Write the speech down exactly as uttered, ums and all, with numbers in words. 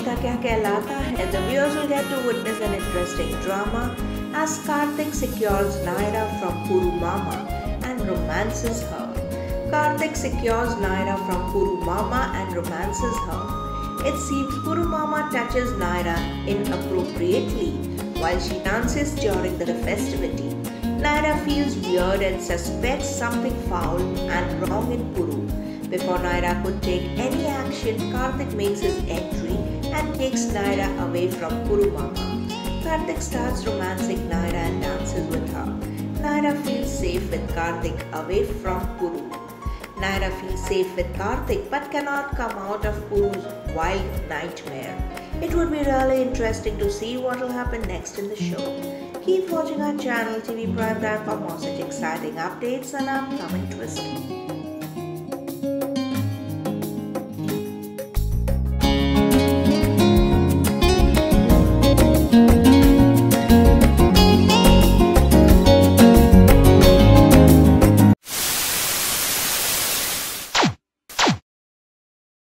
Rishta Kya Kehlata Hai, the viewers will get to witness an interesting drama as Karthik secures Naira from Puru Mama and romances her. Karthik secures Naira from Puru Mama and romances her. It seems Puru Mama touches Naira inappropriately while she dances during the festivity. Naira feels weird and suspects something foul and wrong in Puru. Before Naira could take any action, Karthik makes his entry and takes Naira away from Puru Mama. Karthik starts romancing Naira and dances with her. Naira feels safe with Karthik away from Puru. Naira feels safe with Karthik but cannot come out of Puru's wild nightmare. It would be really interesting to see what will happen next in the show. Keep watching our channel T V Prime Time for more such exciting updates and upcoming twists.